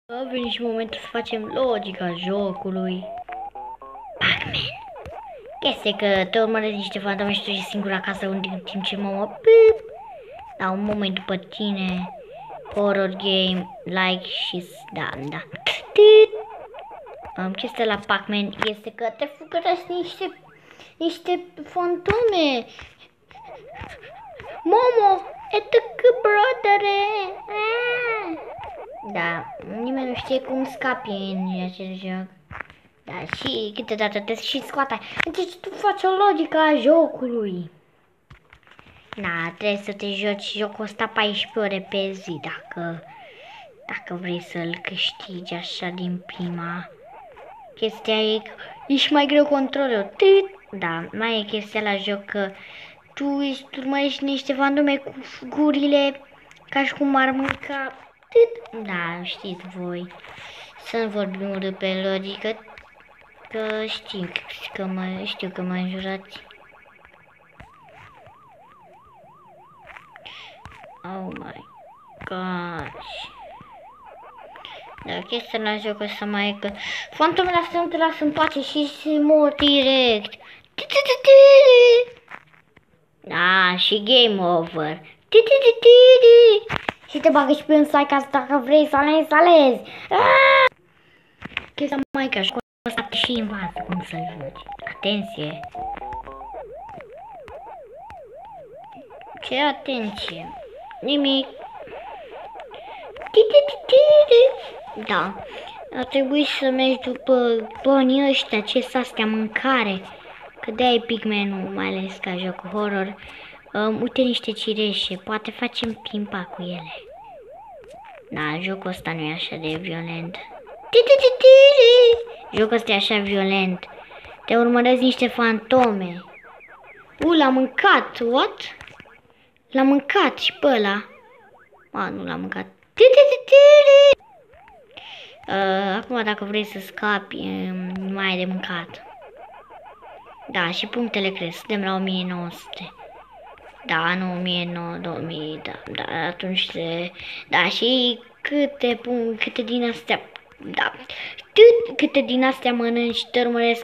A venit și momentul să facem logica jocului. Pac-Man. Este că te urmăresc niște fantome și tu ești singur acasă în timp ce mă la un moment după tine. Horror game, like și da. Chestia la Pac-Man este că te fugăresc niște fantome. Momo, etc. Brodere. Da, nimeni nu știe cum scapi în acel joc. Da, și câteodată te și scoate. Deci tu faci o logică a jocului. Da, trebuie să te joci jocul ăsta 14 ore pe zi dacă vrei să-l câștigi așa din prima. Chestia e că ești mai greu controlul. Da, mai e chestia la joc că tu urmărești niște fantome cu gurile ca și cum ar mânca. Da, știți voi. Să nu vorbim urât pe logică, că știu că mă înjurați. Oh my gosh. Da, chestia la jocul ăsta mai e că fantomele astea nu te lasă în pace și se mor direct. Da, și game over. Și te bagă și pe un site ca dacă vrei să alezi. Chestia mai ca și ăsta și învață cum să joci. Atenție. Ce atenție. Nimic. Da. Ar trebui să mergi după banii ăștia, ce s-astea mâncare. Că de-aia e Pigman-ul, mai ales ca joc horror. Uite niște cireșe, poate facem pimpa cu ele. Da, jocul ăsta nu e așa de violent. Jocul ăsta e așa violent. Te urmăresc niște fantome. L-a mâncat, what? L-a mâncat și pe ăla. Nu l-a mâncat. Acum dacă vrei să scapi, mai ai de mâncat. Da, și punctele cresc, suntem la 1900. Da, nu, 1900, 2000, da, atunci da, și câte din astea, da, câte din astea mănânci, te urmăresc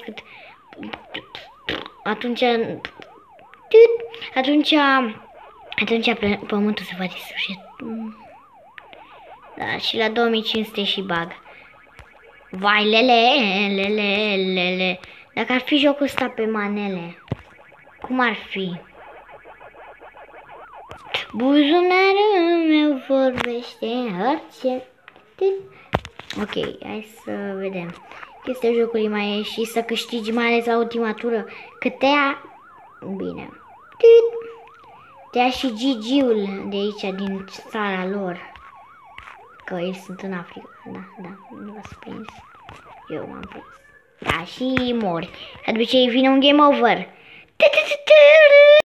atunci pământul se va distruge. Da, și la 2500 și bag. Vai, lele. Dacă ar fi jocul ăsta pe manele, cum ar fi? Buzunarul meu vorbește orice. Ok, hai să vedem. Chestia jocului mai e și să câștigi mai ales la ultima tură. Că te ia... Bine. Te ia și GG-ul de aici, din țara lor. Că ei sunt în Africa. Da, nu v-ați prins. Eu m-am prins. Da, și mori. Că după ce vine un game over.